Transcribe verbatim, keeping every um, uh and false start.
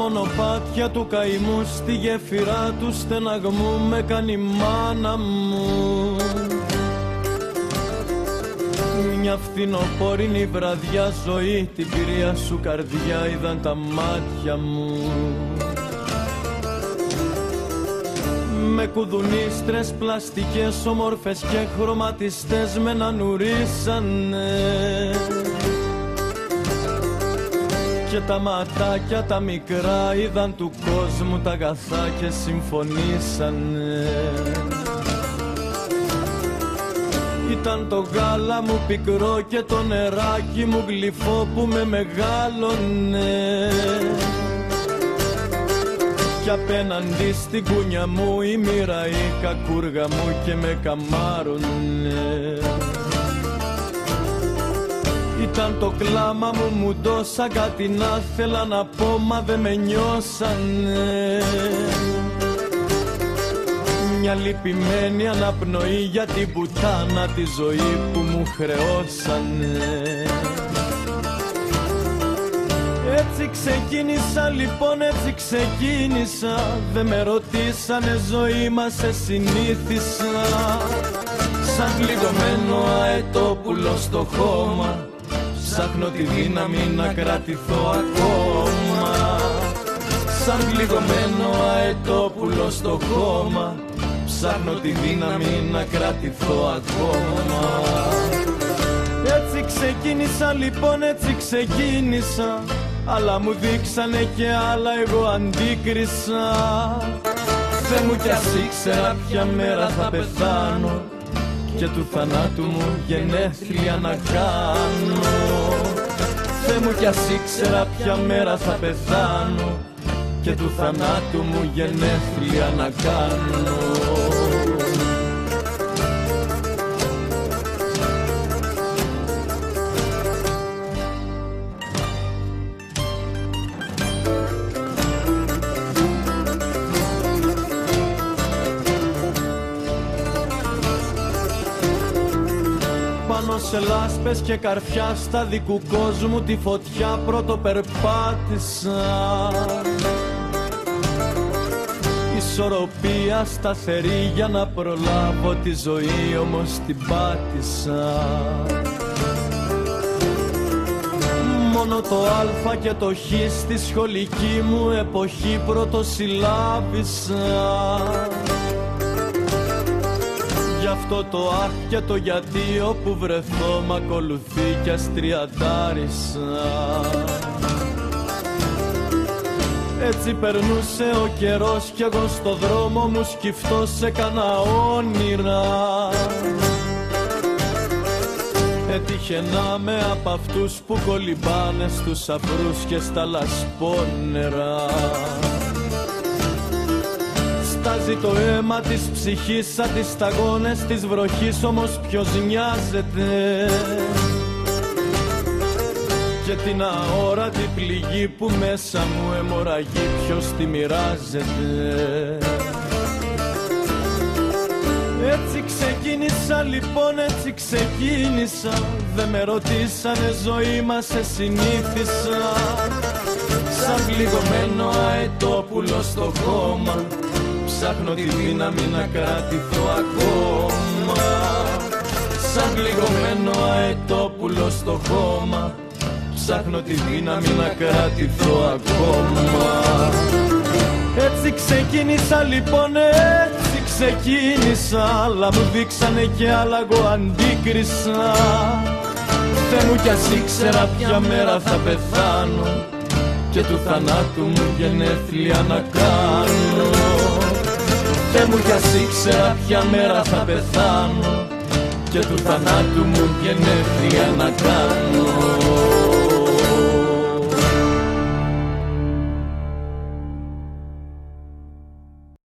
μονοπάτια του καημού, στη γέφυρα του στεναγμού με κάνει η μάνα μου. Μια φθινοπόρινη βραδιά ζωή, την πυρία σου καρδιά είδαν τα μάτια μου. Με κουδουνίστρες πλαστικές όμορφες και χρωματιστές με να νουρίσανε. Και τα ματάκια τα μικρά είδαν του κόσμου τα αγαθά και συμφωνήσανε. Ήταν το γάλα μου πικρό και το νεράκι μου γλυφό που με μεγάλωνε. Κι απέναντι στην κούνια μου η μοίρα η κακούργα μου και με καμάρουνε. Ήταν το κλάμα μου μου δώσα κάτι να θέλα να πω μα δε με νιώσανε. Μια λυπημένη αναπνοή για την πουτάνα τη ζωή που μου χρεώσανε. Έτσι ξεκίνησα λοιπόν, έτσι ξεκίνησα. Δε με ρωτήσανε ζωή μας, σε συνήθισα. Σαν πληγωμένο αετόπουλο στο χώμα, ψάχνω τη δύναμη να κρατηθώ ακόμα. Σαν πληγωμένο αετόπουλο στο χώμα, ψάχνω τη δύναμη να κρατηθώ ακόμα. Έτσι ξεκίνησα λοιπόν, έτσι ξεκίνησα. Αλλά μου δείξανε και άλλα, εγώ αντίκρισα. Θεέ μου κι ας ήξερα ποια μέρα θα πεθάνω και του θανάτου μου γενέθλια να κάνω. Θεέ μου κι ας ήξερα ποια μέρα θα πεθάνω και του θανάτου μου γενέθλια να κάνω. Πάνω σε λάσπες και καρφιά στα δικού κόσμου τη φωτιά πρώτο περπάτησα. Ισορροπία σταθερή για να προλάβω τη ζωή, όμως την πάτησα. Μόνο το α και το χ στη σχολική μου εποχή πρώτο συλλάβησα. Γι' αυτό το αχ και το γιατί όπου βρεθώ μ' ακολουθεί κι ας τριαντάρισα. Έτσι περνούσε ο καιρός κι εγώ στο δρόμο μου σκυφτός έκανα όνειρα. Έτυχε να με απ' αυτούς που κολυμπάνε στους αφρούς και στα λασπόνερα. Στάζει το αίμα της ψυχής σαν τις σταγόνες της βροχής, όμως ποιος νοιάζεται. Και την αόρατη πληγή που μέσα μου αιμορραγεί, ποιος τη μοιράζεται. Έτσι ξεκίνησα λοιπόν, έτσι ξεκίνησα. Δε με ρωτήσανε ζωή μας, σε συνήθισα. Σαν πληγωμένο αετόπουλο στο χώμα, ψάχνω τη δύναμη να κρατηθώ ακόμα. Σαν πληγωμένο αετόπουλο στο χώμα, ψάχνω τη δύναμη να κρατηθώ ακόμα. Έτσι ξεκίνησα λοιπόν, έτσι ξεκίνησα. Αλλά μου δείξανε και άλλα, εγώ αντίκρισα. Θεέ μου κι ας ήξερα ποια μέρα θα πεθάνω και του θανάτου μου γενέθλια να κάνω. Θεέ μου κι ας ήξερα ποια μέρα θα πεθάνω και του θανάτου μου γενέθλια να κάνω.